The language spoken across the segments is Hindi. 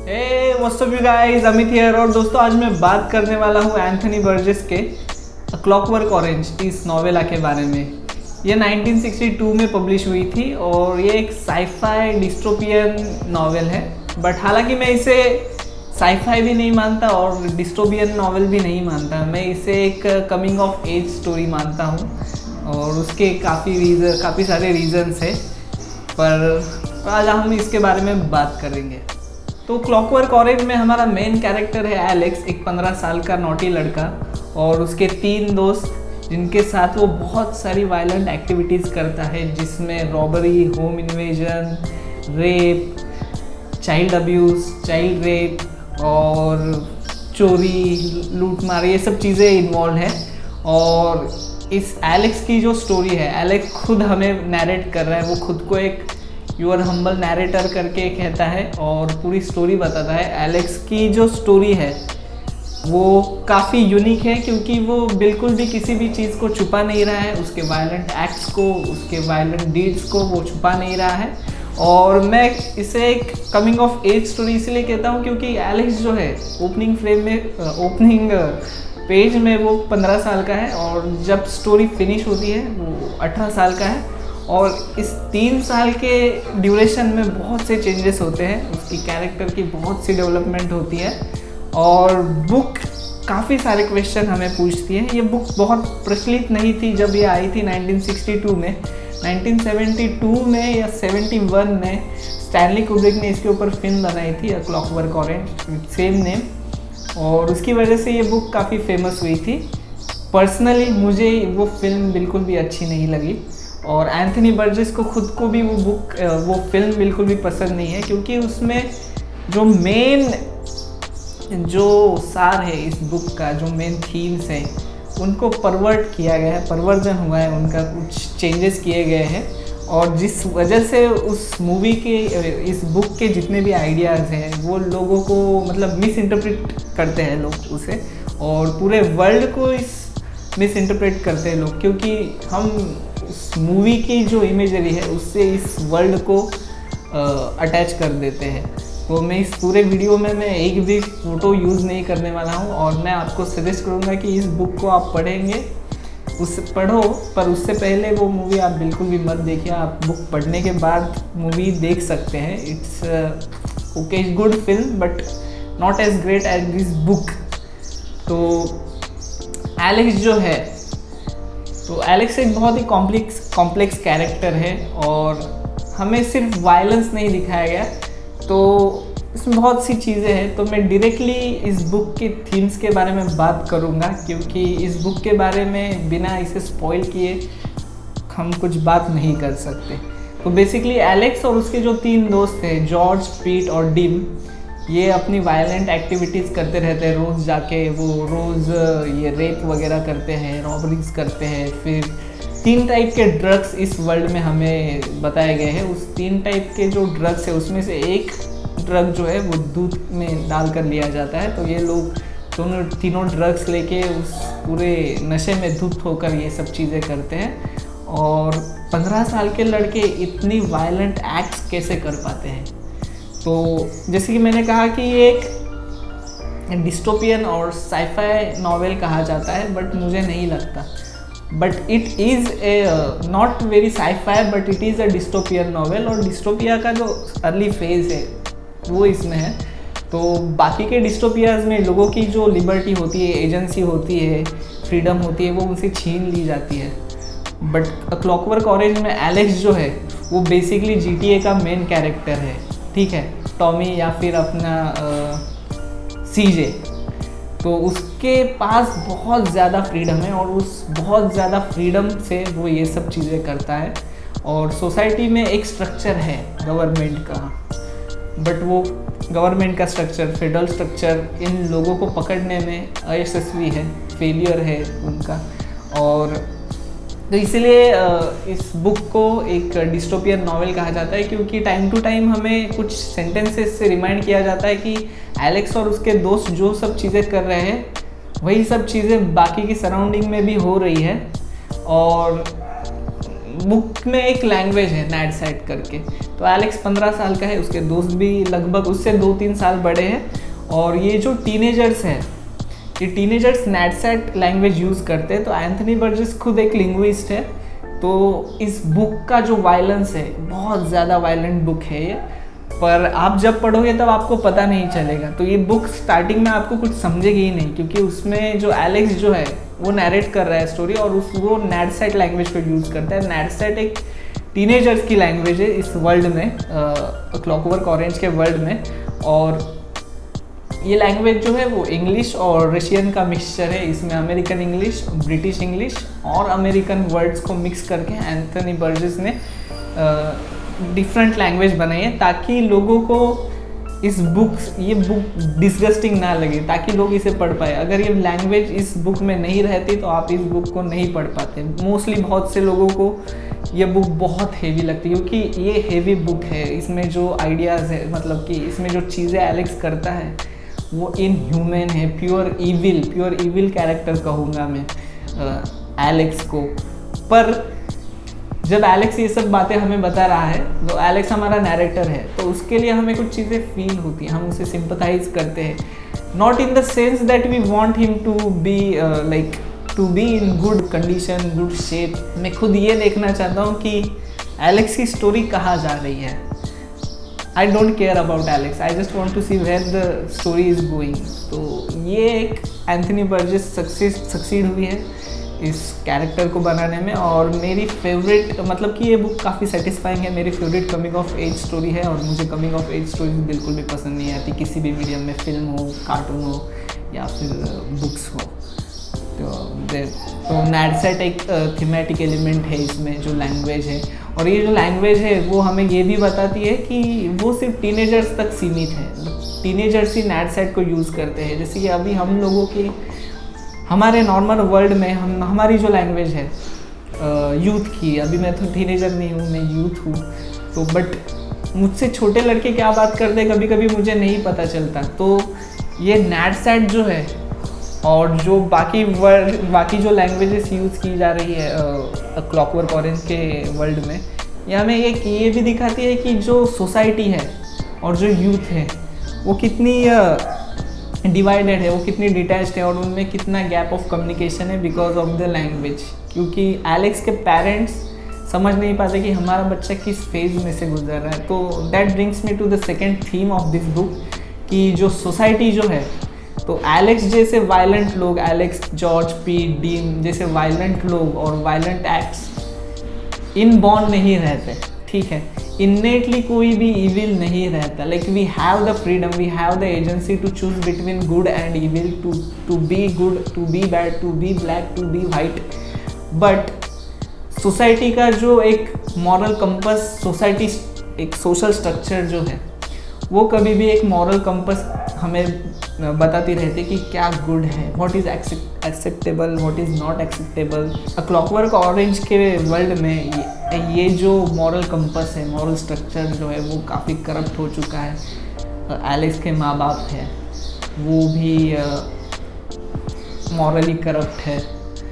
Hey what's up you guys, Amit here. और दोस्तों आज मैं बात करने वाला हूँ एंथनी बर्जेस के अ क्लॉकवर्क ऑरेंज इस नोवेला के बारे में। ये 1962 में पब्लिश हुई थी और ये एक साईफाई डिस्टोपियन नॉवेल है। बट हालांकि मैं इसे साईफाई भी नहीं मानता और डिस्टोपियन नॉवेल भी नहीं मानता। मैं इसे एक कमिंग ऑफ एज स्टोरी मानता हूँ और उसके काफ़ी सारे रीजंस है, पर आज हम इसके बारे में बात करेंगे। तो क्लॉकवर्क ऑरेंज में हमारा मेन कैरेक्टर है एलेक्स, एक 15 साल का नॉटी लड़का, और उसके 3 दोस्त जिनके साथ वो बहुत सारी वायलेंट एक्टिविटीज़ करता है, जिसमें robbery, home invasion, rape, child abuse, child rape और चोरी, लूटमार, ये सब चीज़ें इन्वॉल्व है। और इस एलेक्स की जो स्टोरी है, एलेक्स खुद हमें नैरेट कर रहा है, वो खुद को एक यूर हम्बल नैरेटर करके कहता है और पूरी स्टोरी बताता है। एलेक्स की जो स्टोरी है वो काफ़ी यूनिक है क्योंकि वो बिल्कुल भी किसी भी चीज़ को छुपा नहीं रहा है, उसके वायलेंट एक्ट्स को, उसके वायलेंट डीड्स को वो छुपा नहीं रहा है। और मैं इसे एक कमिंग ऑफ एज स्टोरी इसलिए कहता हूँ क्योंकि एलेक्स जो है ओपनिंग पेज में वो 15 साल का है और जब स्टोरी फिनिश होती है वो 18 साल का है। और इस 3 साल के ड्यूरेशन में बहुत से चेंजेस होते हैं, उसकी कैरेक्टर की बहुत सी डेवलपमेंट होती है और बुक काफ़ी सारे क्वेश्चन हमें पूछती है। ये बुक बहुत प्रचलित नहीं थी जब ये आई थी 1962 में। 1972 में या 71 में स्टैनली कुब्रिक ने इसके ऊपर फिल्म बनाई थी a clockwork orange with same name, और उसकी वजह से ये बुक काफ़ी फेमस हुई थी। पर्सनली मुझे वो फिल्म बिल्कुल भी अच्छी नहीं लगी और एंथनी बर्जेस को खुद को भी वो फिल्म बिल्कुल भी पसंद नहीं है क्योंकि उसमें जो मेन जो सार है इस बुक का, जो मेन थीम्स हैं उनको परवर्ट किया गया है, परवर्जन हुआ है, उनका कुछ चेंजेस किए गए हैं और जिस वजह से उस मूवी के इस बुक के जितने भी आइडियाज़ हैं वो लोगों को मतलब मिस इंटरप्रेट करते हैं लोग उसे, और पूरे वर्ल्ड को इस मिस इंटरप्रेट करते हैं लोग क्योंकि हम उस मूवी की जो इमेजरी है उससे इस वर्ल्ड को अटैच कर देते हैं। तो मैं इस पूरे वीडियो में मैं एक भी फ़ोटो यूज़ नहीं करने वाला हूँ और मैं आपको सजेस्ट करूँगा कि इस बुक को आप पढ़ेंगे उससे पढ़ो, पर उससे पहले वो मूवी आप बिल्कुल भी मत देखिए। आप बुक पढ़ने के बाद मूवी देख सकते हैं। It's okay, good film but not as great as this book. तो एलेक्स जो है, तो एलेक्स एक बहुत ही कॉम्प्लेक्स कैरेक्टर है और हमें सिर्फ वायलेंस नहीं दिखाया गया, तो इसमें बहुत सी चीज़ें हैं। तो मैं डायरेक्टली इस बुक के थीम्स के बारे में बात करूँगा क्योंकि इस बुक के बारे में बिना इसे स्पॉइल किए हम कुछ बात नहीं कर सकते। तो बेसिकली एलेक्स और उसके जो 3 दोस्त हैं, जॉर्ज, पीट और डिम, ये अपनी वायलेंट एक्टिविटीज़ करते रहते हैं। रोज़ जाके वो रोज़ ये रेप वगैरह करते हैं, रॉबरीज करते हैं। फिर 3 टाइप के ड्रग्स इस वर्ल्ड में हमें बताए गए हैं। उस 3 टाइप के जो ड्रग्स है उसमें से एक ड्रग जो है वो दूध में डाल कर लिया जाता है। तो ये लोग तीनों ड्रग्स लेके उस पूरे नशे में धुत होकर ये सब चीज़ें करते हैं। और 15 साल के लड़के इतनी वायलेंट एक्ट्स कैसे कर पाते हैं? तो जैसे कि मैंने कहा कि ये एक डिस्टोपियन और साईफाई नॉवेल कहा जाता है, बट मुझे नहीं लगता। But it is a not very scifi but it is a dystopian novel, और डिस्टोपिया का जो अर्ली फेज़ है वो इसमें है। तो बाकी के डिस्टोपियाज में लोगों की जो लिबर्टी होती है, एजेंसी होती है, फ्रीडम होती है, वो उनसे छीन ली जाती है। बट क्लॉकवर्क ऑरेंज में एलेक्स जो है वो बेसिकली GTA का मेन कैरेक्टर है, ठीक है, टॉमी या फिर अपना CJ। तो उसके पास बहुत ज़्यादा फ्रीडम है और उस बहुत ज़्यादा फ्रीडम से वो ये सब चीज़ें करता है। और सोसाइटी में एक स्ट्रक्चर है गवर्नमेंट का, बट वो गवर्नमेंट का स्ट्रक्चर, फेडरल स्ट्रक्चर इन लोगों को पकड़ने में अयशस्वी है, फेलियर है उनका। और तो इसलिए इस बुक को एक डिस्टोपियन नॉवेल कहा जाता है क्योंकि टाइम टू टाइम हमें कुछ सेंटेंसेस से रिमाइंड किया जाता है कि एलेक्स और उसके दोस्त जो सब चीज़ें कर रहे हैं वही सब चीज़ें बाकी की सराउंडिंग में भी हो रही है। और बुक में एक लैंग्वेज है नैडसेट करके। तो एलेक्स 15 साल का है, उसके दोस्त भी लगभग उससे 2-3 साल बड़े हैं, और ये जो टीनेजर्स हैं, ये टीनेजर्स नैडसेट लैंग्वेज यूज़ करते हैं। तो एंथनी बर्जेस खुद एक लिंग्विस्ट है, तो इस बुक का जो वायलेंस है, बहुत ज़्यादा वायलेंट बुक है ये, पर आप जब पढ़ोगे तब आपको पता नहीं चलेगा। तो ये बुक स्टार्टिंग में आपको कुछ समझेगी ही नहीं, क्योंकि उसमें जो एलेक्स जो है वो नैरेट कर रहा है स्टोरी, और वो नैडसेट लैंग्वेज को यूज़ करता है। नैडसेट एक टीनेजर्स की लैंग्वेज है इस वर्ल्ड में, क्लॉकवर्क ऑरेंज के वर्ल्ड में। और ये लैंग्वेज जो है वो इंग्लिश और रशियन का मिक्सचर है। इसमें अमेरिकन इंग्लिश, ब्रिटिश इंग्लिश और अमेरिकन वर्ड्स को मिक्स करके एंथनी बर्जेस ने डिफरेंट लैंग्वेज बनाई है, ताकि लोगों को ये बुक डिसगस्टिंग ना लगे, ताकि लोग इसे पढ़ पाए। अगर ये लैंग्वेज इस बुक में नहीं रहती तो आप इस बुक को नहीं पढ़ पाते। मोस्टली बहुत से लोगों को ये बुक बहुत हेवी लगती है, क्योंकि ये हेवी बुक है। इसमें जो आइडियाज़ है, मतलब कि इसमें जो चीज़ें एलेक्स करता है वो इनह्यूमन है, प्योर इविल कैरेक्टर कहूँगा मैं एलेक्स को। पर जब एलेक्स ये सब बातें हमें बता रहा है, तो एलेक्स हमारा नैरेटर है, तो उसके लिए हमें कुछ चीज़ें फील होती हैं, हम उसे सिंपथाइज करते हैं। Not in the sense that we want him to be in good condition, good shape. मैं खुद ये देखना चाहता हूँ कि एलेक्स की स्टोरी कहाँ जा रही है। I don't care about Alex, I just want to see where the story is going. तो ये एक एंथनी बर्जेस सक्सीड हुई है इस कैरेक्टर को बनाने में। और मेरी फेवरेट, मतलब कि ये बुक काफ़ी सेटिस्फाइंग है, मेरी favourite coming of age story है। और मुझे कमिंग ऑफ एज स्टोरी बिल्कुल भी पसंद नहीं आती, किसी भी मीडियम में, फिल्म हो, कार्टून हो या फिर बुक्स हो। तो नैडसेट एक थीमेटिक एलिमेंट है इसमें, जो लैंग्वेज है। और ये जो लैंग्वेज है वो हमें ये भी बताती है कि वो सिर्फ टीनेजर्स तक सीमित है। टीनेजर्स ही नैडसेट को यूज़ करते हैं। जैसे कि अभी हम लोगों की, हमारे नॉर्मल वर्ल्ड में हमारी जो लैंग्वेज है यूथ की, अभी मैं तो टीनेजर नहीं हूँ, मैं यूथ हूँ, तो बट मुझसे छोटे लड़के क्या बात करते हैं कभी कभी मुझे नहीं पता चलता। तो ये नैडसेट जो है और जो बाकी जो लैंग्वेजेस यूज़ की जा रही है क्लॉकवर्क ऑरेंज के वर्ल्ड में, ये हमें ये भी दिखाती है कि जो सोसाइटी है और जो यूथ है वो कितनी डिवाइडेड है, वो कितनी डिटैच्ड है, और उनमें कितना गैप ऑफ कम्युनिकेशन है बिकॉज ऑफ द लैंग्वेज। क्योंकि एलेक्स के पेरेंट्स समझ नहीं पाते कि हमारा बच्चा किस फेज में से गुजर रहा है। तो that brings me to the second theme of this book, कि जो सोसाइटी जो है, तो एलेक्स जैसे वायलेंट लोग, एलेक्स, जॉर्ज, पीट, डीन जैसे वायलेंट लोग और वायलेंट एक्ट्स इनबॉर्न नहीं रहते, ठीक है। इन्नेटली कोई भी इविल नहीं रहता। Like we have the freedom, we have the agency to choose between good and evil, to be good, to be bad, to be black, to be white. But society का जो एक मॉरल कंपस, सोसाइटी एक सोशल स्ट्रक्चर जो है, वो कभी भी एक मॉरल कंपस हमें बताती रहती है कि क्या गुड है, what is acceptable, what is not acceptable. Clockwork orange के वर्ल्ड में ये जो मॉरल कंपस है, मॉरल स्ट्रक्चर जो है, वो काफ़ी करप्ट हो चुका है। एलेक्स के माँ बाप हैं, वो भी मॉरली करप्ट है।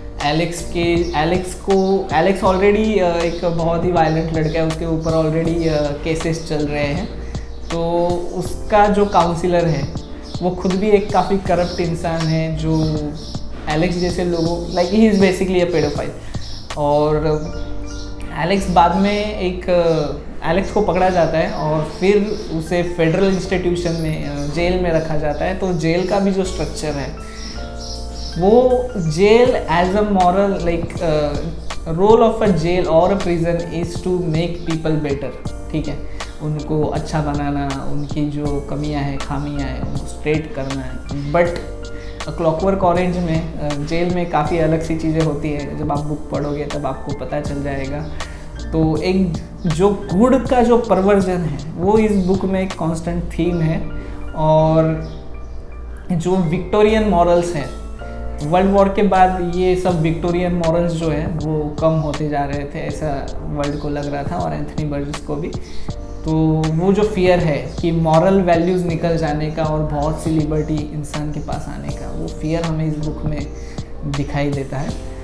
एलेक्स ऑलरेडी एक बहुत ही वायलेंट लड़का है, उसके ऊपर ऑलरेडी केसेस चल रहे हैं। तो उसका जो काउंसिलर है वो खुद भी एक काफ़ी करप्ट इंसान है, जो एलेक्स जैसे लोगों, like he is basically a paedophile. और एलेक्स बाद में एलेक्स को पकड़ा जाता है और फिर उसे फेडरल इंस्टीट्यूशन में, जेल में रखा जाता है। तो जेल का भी जो स्ट्रक्चर है, वो jail as a moral, like role of a jail और a prison is to make people better, ठीक है। उनको अच्छा बनाना, उनकी जो कमियां हैं, खामियां हैं, उनको स्ट्रेट करना है। बट क्लॉकवर्क ऑरेंज में जेल में काफ़ी अलग सी चीज़ें होती है। जब आप बुक पढ़ोगे तब आपको पता चल जाएगा। तो एक जो गुड का जो परवर्जन है, वो इस बुक में एक कांस्टेंट थीम है। और जो विक्टोरियन मॉरल्स हैं, वर्ल्ड वॉर के बाद ये सब विक्टोरियन मॉरल्स जो है वो कम होते जा रहे थे, ऐसा वर्ल्ड को लग रहा था और एंथनी बर्जेस को भी। तो वो जो फियर है कि मॉरल वैल्यूज़ निकल जाने का और बहुत सी लिबर्टी इंसान के पास आने का, वो फियर हमें इस बुक में दिखाई देता है।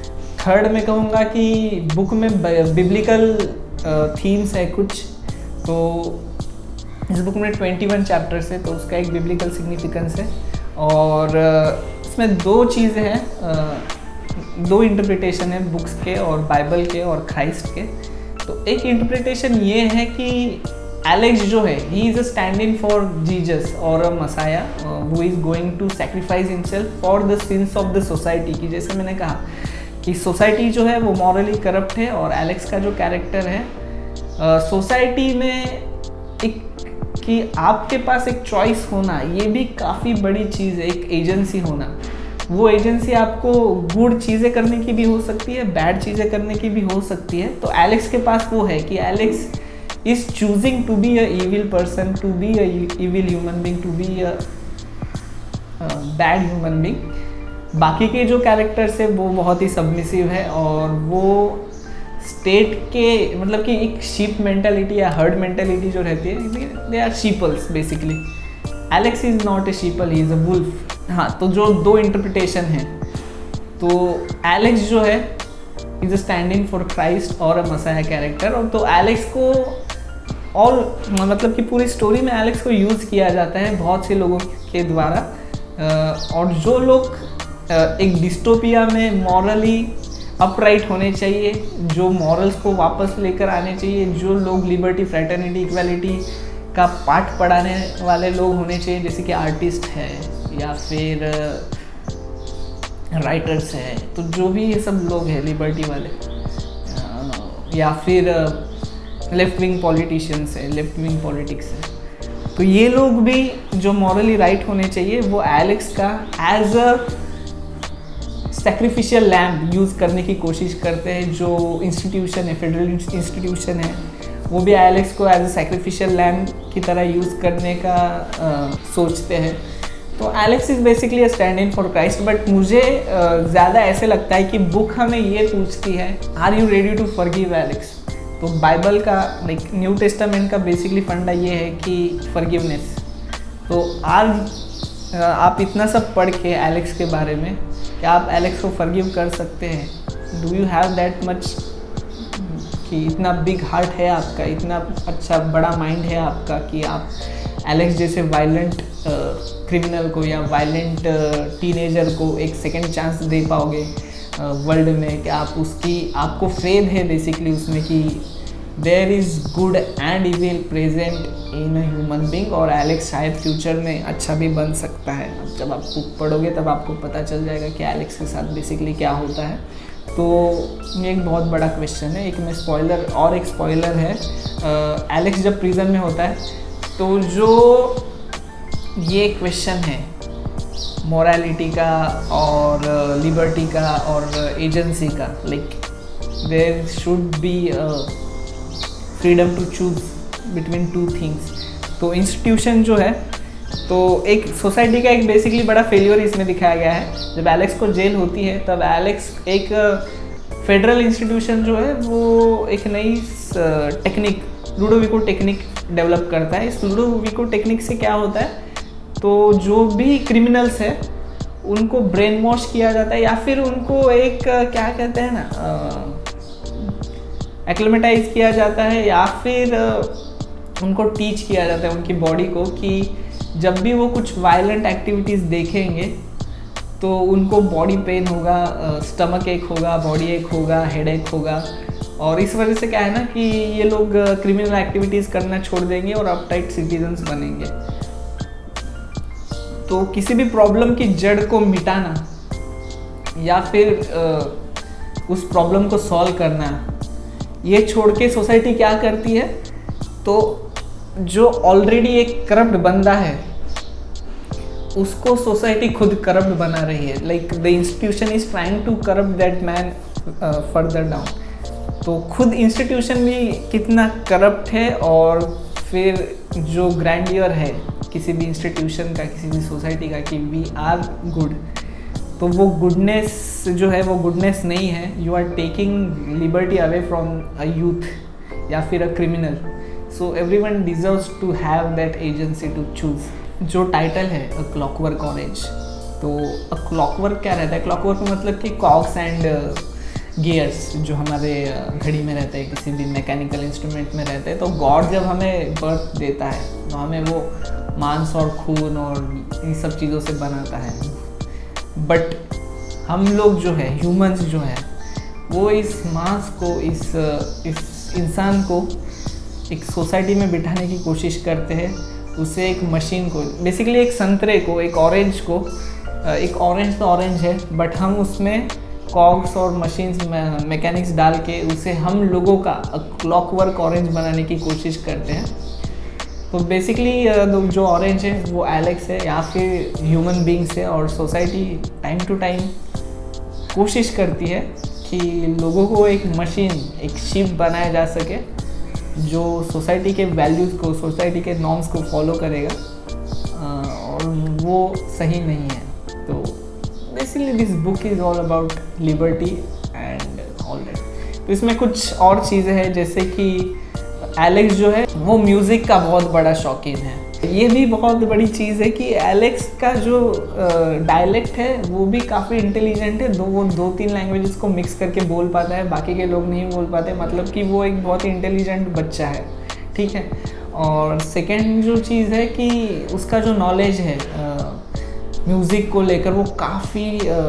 थर्ड मैं कहूँगा कि बुक में बिब्लिकल थीम्स है कुछ। तो इस बुक में 21 चैप्टर्स है, तो उसका एक बिब्लिकल सिग्निफिकेंस है। और इसमें दो चीज़ें हैं, दो इंटरप्रिटेशन है बुक्स के और बाइबल के और क्राइस्ट के। तो एक इंटरप्रिटेशन ये है कि एलेक्स जो है he is a stand in for Jesus और a messiah who is going to sacrifice himself for the sins of the society. की जैसे मैंने कहा कि सोसाइटी जो है वो मॉरली करप्ट है, और एलेक्स का जो कैरेक्टर है सोसाइटी में एक कि आपके पास एक चॉइस होना, ये भी काफ़ी बड़ी चीज़ है, एक एजेंसी होना। वो एजेंसी आपको गुड चीज़ें करने की भी हो सकती है, बैड चीज़ें करने की भी हो सकती है। तो एलेक्स के पास वो है कि Alex is choosing to be a evil person, to be a evil human being, to be a bad human being. बाकी के जो कैरेक्टर्स है वो बहुत ही सबमिसिव है, और वो स्टेट के मतलब कि एक शीप मेंटालिटी या हर्ड मेंटालिटी जो रहती है, they are sheeples basically. Alex is not a sheeple, he is a wolf. हाँ, तो जो दो इंटरप्रिटेशन है, तो एलेक्स जो है is a standing for Christ और अ मसाया कैरेक्टर। और तो एलेक्स को और मतलब कि पूरी स्टोरी में एलेक्स को यूज़ किया जाता है बहुत से लोगों के द्वारा। और जो लोग एक डिस्टोपिया में मॉरली अपराइट होने चाहिए, जो मॉरल्स को वापस लेकर आने चाहिए, जो लोग लिबर्टी, फ्रेटर्निटी, इक्वालिटी का पाठ पढ़ाने वाले लोग होने चाहिए, जैसे कि आर्टिस्ट है या फिर राइटर्स है, तो जो भी ये सब लोग हैं लिबर्टी वाले, या फिर लेफ्ट विंग पॉलिटिशियंस है, लेफ्ट विंग पॉलिटिक्स है, तो ये लोग भी जो मॉरली राइट होने चाहिए, वो एलेक्स का as a sacrificial lamp use करने की कोशिश करते हैं। जो इंस्टीट्यूशन है, फेडरल इंस्टीट्यूशन है, वो भी एलेक्स को एज अ सैक्रिफिशियल लैम्प की तरह यूज़ करने का सोचते हैं। तो Alex is basically a stand in for Christ. But मुझे ज़्यादा ऐसे लगता है कि बुक हमें ये पूछती है, are you ready to forgive Alex. तो बाइबल का लाइक न्यू टेस्टामेंट का बेसिकली फंडा ये है कि फॉरगिवनेस। तो आज आप इतना सब पढ़ के एलेक्स के बारे में, क्या आप एलेक्स को फॉरगिव कर सकते हैं? Do you have that much कि इतना बिग हार्ट है आपका, इतना अच्छा बड़ा माइंड है आपका कि आप एलेक्स जैसे वायलेंट क्रिमिनल को या वायलेंट टीनेजर को एक सेकंड चांस दे पाओगे वर्ल्ड में? कि आप आपको फेथ है बेसिकली उसमें कि there is good and evil present in a human being, और एलेक्स शायद फ्यूचर में अच्छा भी बन सकता है। अब जब आप बुक पढ़ोगे तब आपको पता चल जाएगा कि एलेक्स के साथ बेसिकली क्या होता है। तो ये एक बहुत बड़ा क्वेश्चन है। एक में स्पॉइलर और एक स्पॉइलर है, एलेक्स जब प्रिजन में होता है, तो जो ये क्वेश्चन है मोरालिटी का और लिबर्टी का और एजेंसी का, like there should be freedom to choose between two things. तो इंस्टीट्यूशन जो है, तो एक सोसाइटी का एक बेसिकली बड़ा फेलियर इसमें दिखाया गया है। जब एलेक्स को जेल होती है तब एलेक्स एक फेडरल इंस्टीट्यूशन जो है वो एक नई टेक्निक, लूडोविको टेक्निक डेवलप करता है। इस लूडोविको टेक्निक से क्या होता है, तो जो भी क्रिमिनल्स है उनको ब्रेन वॉश किया जाता है, या फिर उनको एक क्या कहते हैं ना, एक्लेमेटाइज किया जाता है, या फिर उनको टीच किया जाता है उनकी बॉडी को कि जब भी वो कुछ वायलेंट एक्टिविटीज़ देखेंगे तो उनको बॉडी पेन होगा, स्टमक एक होगा, बॉडी एक होगा, हेड एक होगा। और इस वजह से क्या है ना कि ये लोग क्रिमिनल एक्टिविटीज़ करना छोड़ देंगे और अपटाइट सिटीजन्स बनेंगे। तो किसी भी प्रॉब्लम की जड़ को मिटाना या फिर उस प्रॉब्लम को सॉल्व करना, ये छोड़ के सोसाइटी क्या करती है, तो जो ऑलरेडी एक करप्ट बंदा है उसको सोसाइटी खुद करप्ट बना रही है। Like the institution is trying to corrupt that man further down. तो खुद इंस्टीट्यूशन भी कितना करप्ट है, और फिर जो ग्रैंडियर है किसी भी इंस्टीट्यूशन का, किसी भी सोसाइटी का कि वी आर गुड, तो वो गुडनेस जो है वो गुडनेस नहीं है। You are taking liberty away from a youth या फिर a criminal. So everyone deserves to have that agency to choose. जो टाइटल है अ क्लॉकवर्क ऑरेंज, तो अ क्लॉकवर्क क्या रहता है? क्लॉकवर्क मतलब कि कॉग्स एंड गियर्स जो हमारे घड़ी में रहते हैं, किसी भी मैकेनिकल इंस्ट्रूमेंट में रहते हैं। तो गॉड जब हमें बर्थ देता है तो हमें वो मांस और खून और इन सब चीज़ों से बनाता है। बट हम लोग जो है, ह्यूमंस जो है, वो इस मांस को, इस इंसान को एक सोसाइटी में बिठाने की कोशिश करते हैं। उसे एक मशीन को, बेसिकली एक संतरे को, एक ऑरेंज को, एक ऑरेंज तो ऑरेंज है बट हम उसमें कॉग्स और मशीन्स मैकेनिक्स डाल के उसे हम लोगों का क्लॉकवर्क ऑरेंज बनाने की कोशिश करते हैं। तो बेसिकली जो ऑरेंज है वो एलेक्स है या फिर ह्यूमन बींग्स है, और सोसाइटी टाइम टू टाइम कोशिश करती है कि लोगों को एक मशीन, एक शिप बनाया जा सके जो सोसाइटी के वैल्यूज़ को, सोसाइटी के नॉर्म्स को फॉलो करेगा, और वो सही नहीं है। तो basically this book is all about liberty and all that. तो इसमें कुछ और चीज़ें हैं, जैसे कि एलेक्स जो है वो म्यूज़िक का बहुत बड़ा शौकीन है। ये भी बहुत बड़ी चीज़ है कि एलेक्स का जो डायलेक्ट है वो भी काफ़ी इंटेलिजेंट है। वो 2-3 लैंग्वेजेस को मिक्स करके बोल पाता है, बाकी के लोग नहीं बोल पाते। मतलब कि वो एक बहुत ही इंटेलिजेंट बच्चा है, ठीक है। और सेकेंड जो चीज़ है कि उसका जो नॉलेज है म्यूज़िक को लेकर वो काफ़ी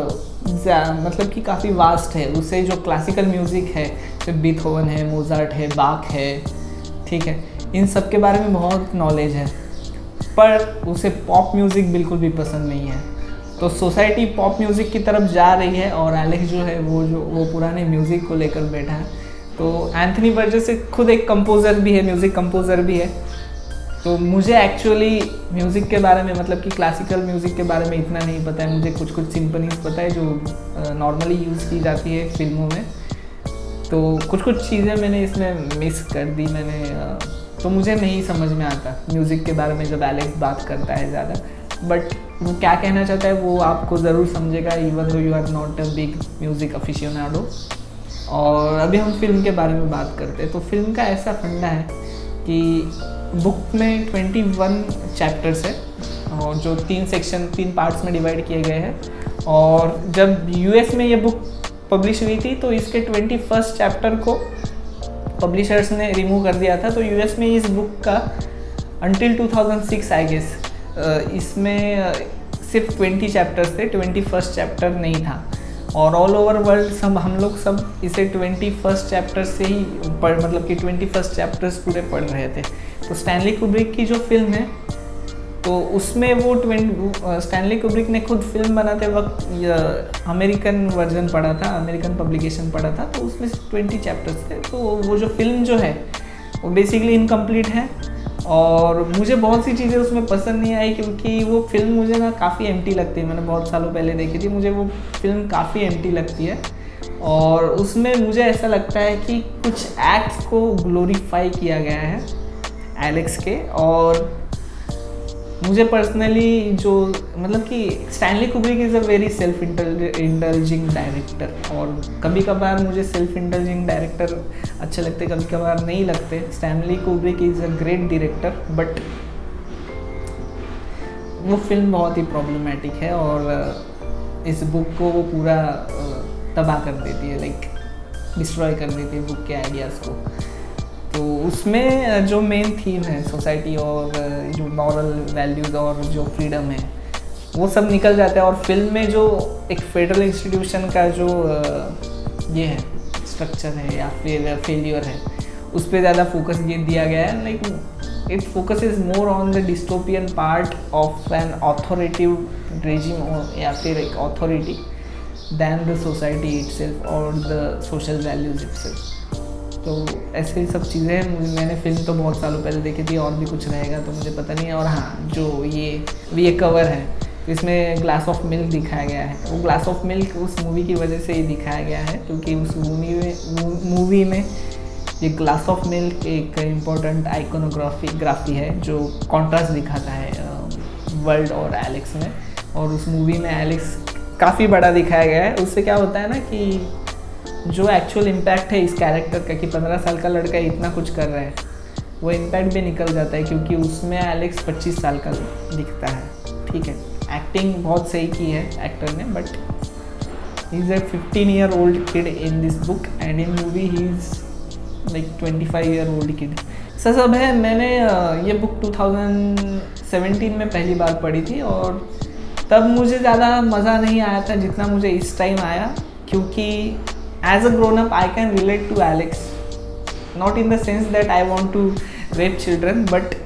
मतलब कि काफ़ी वास्ट है। उसे जो क्लासिकल म्यूज़िक है, जैसे बीथोवन है, मोजार्ट है, बाक है, ठीक है, इन सब के बारे में बहुत नॉलेज है। पर उसे पॉप म्यूज़िक बिल्कुल भी पसंद नहीं है। तो सोसाइटी पॉप म्यूज़िक की तरफ जा रही है और एलेक्स जो है वो पुराने म्यूज़िक को लेकर बैठा है। तो एंथनी बर्जेस खुद एक कंपोज़र भी है, म्यूज़िक कंपोज़र भी है। तो मुझे एक्चुअली म्यूज़िक के बारे में, मतलब कि क्लासिकल म्यूज़िक के बारे में इतना नहीं पता है। मुझे कुछ कुछ सिम्फनीज पता है जो नॉर्मली यूज़ की जाती है फिल्मों में। तो कुछ कुछ चीज़ें मैंने इसमें मिस कर दी तो मुझे नहीं समझ में आता म्यूज़िक के बारे में जब एलेक्स बात करता है ज़्यादा। बट वो क्या कहना चाहता है वो आपको ज़रूर समझेगा, even though you are not a big music aficionado. और अभी हम फिल्म के बारे में बात करते हैं। तो फिल्म का ऐसा फंडा है कि बुक में 21 चैप्टर्स है और जो 3 पार्ट्स में डिवाइड किए गए हैं। और जब यूएस में ये बुक पब्लिश हुई थी तो इसके 21st चैप्टर को पब्लिशर्स ने रिमूव कर दिया था। तो यूएस में इस बुक का अंटिल 2006 आई गेस इसमें सिर्फ 20 चैप्टर्स थे, 21st चैप्टर नहीं था। और ऑल ओवर वर्ल्ड हम लोग सब इसे 21st चैप्टर से ही मतलब कि 21st चैप्टर्स पूरे पढ़ रहे थे। तो स्टैनली कुब्रिक की जो फिल्म है तो उसमें वो स्टैनली कुब्रिक ने खुद फिल्म बनाते वक्त अमेरिकन वर्जन पढ़ा था, अमेरिकन पब्लिकेशन पढ़ा था। तो उसमें 20 चैप्टर्स थे। तो वो जो फिल्म जो है वो बेसिकली इनकम्प्लीट है और मुझे बहुत सी चीज़ें उसमें पसंद नहीं आई क्योंकि वो फिल्म मुझे ना काफ़ी एम्प्टी लगती है। मैंने बहुत सालों पहले देखी थी, मुझे वो फिल्म काफ़ी एम्प्टी लगती है। और उसमें मुझे ऐसा लगता है कि कुछ एक्ट्स को ग्लोरीफाई किया गया है एलेक्स के। और मुझे पर्सनली जो मतलब कि Stanley Kubrick is a very self indulging director और कभी कभार मुझे सेल्फ इंडल्जिंग डायरेक्टर अच्छे लगते, कभी कभार नहीं लगते। Stanley Kubrick is a great director but वो फिल्म बहुत ही प्रॉब्लमेटिक है और इस बुक को वो पूरा तबाह कर देती है, लाइक डिस्ट्रॉय कर देती है बुक के आइडियाज़ को। तो उसमें जो मेन थीम है सोसाइटी और जो मॉरल वैल्यूज़ और जो फ्रीडम है वो सब निकल जाता है। और फिल्म में जो एक फेडरल इंस्टीट्यूशन का जो ये है स्ट्रक्चर है या फिर फेलियर है उस पर ज़्यादा फोकस ये दिया गया है। Like it focuses more on the dystopian part of an authoritative regime या फिर एक authority than the society itself और द सोशल वैल्यूज इटसेल्फ। तो ऐसे ही सब चीज़ें हैं। मैंने फिल्म तो बहुत सालों पहले देखी थी, और भी कुछ रहेगा तो मुझे पता नहीं है। और हाँ, जो ये कवर है इसमें ग्लास ऑफ मिल्क दिखाया गया है। वो ग्लास ऑफ मिल्क उस मूवी की वजह से ही दिखाया गया है क्योंकि उस मूवी में ये ग्लास ऑफ मिल्क एक इम्पोर्टेंट आइकोनोग्राफी है जो कॉन्ट्रास्ट दिखाता है वर्ल्ड और एलेक्स में। और उस मूवी में एलेक्स काफ़ी बड़ा दिखाया गया है। उससे क्या होता है ना कि जो एक्चुअल इम्पैक्ट है इस कैरेक्टर का कि 15 साल का लड़का इतना कुछ कर रहा है वो इम्पैक्ट भी निकल जाता है क्योंकि उसमें एलेक्स 25 साल का दिखता है। ठीक है, एक्टिंग बहुत सही की है एक्टर ने but he is a 15-year-old kid in this book and in movie he is like 25-year-old kid. ऐसा सब है। मैंने ये बुक 2017 में पहली बार पढ़ी थी और तब मुझे ज़्यादा मज़ा नहीं आया था जितना मुझे इस टाइम आया, क्योंकि as a grown up I can relate to Alex, not in the sense that I want to rape children, but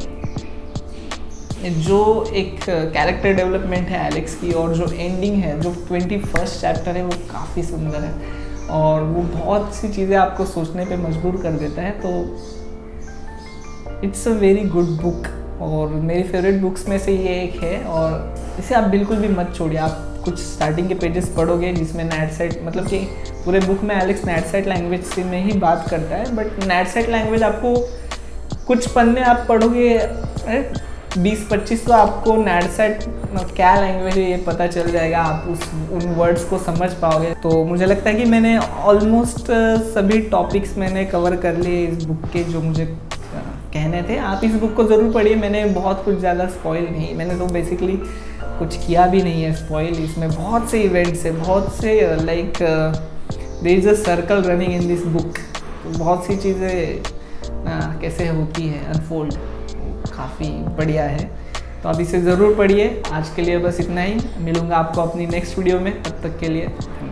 जो एक कैरेक्टर डेवलपमेंट है एलेक्स की और जो एंडिंग है, जो 21st चैप्टर है, वो काफ़ी सुंदर है और वो बहुत सी चीज़ें आपको सोचने पे मजबूर कर देता है। तो it's a very good book और मेरी फेवरेट बुक्स में से ये एक है और इसे आप बिल्कुल भी मत छोड़िए। आप कुछ स्टार्टिंग के पेजेस पढ़ोगे जिसमें नैटसेट, मतलब कि पूरे बुक में एलेक्स नैटसेट लैंग्वेज से में ही बात करता है, बट नैटसेट लैंग्वेज आपको कुछ पन्ने आप पढ़ोगे 20-25 तो आपको नैटसेट क्या लैंग्वेज है ये पता चल जाएगा, आप उन वर्ड्स को समझ पाओगे। तो मुझे लगता है कि मैंने ऑलमोस्ट सभी टॉपिक्स मैंने कवर कर लिए इस बुक के जो मुझे कहने थे। आप इस बुक को ज़रूर पढ़िए। मैंने बहुत कुछ ज़्यादा स्पॉइल नहीं, मैंने तो बेसिकली कुछ किया भी नहीं है स्पॉइल। इसमें बहुत से इवेंट्स है, बहुत से like there is a circle running in this book. बहुत सी चीज़ें कैसे होती है अनफोल्ड, काफ़ी बढ़िया है। तो आप इसे ज़रूर पढ़िए। आज के लिए बस इतना ही, मिलूँगा आपको अपनी नेक्स्ट वीडियो में, तब तक के लिए।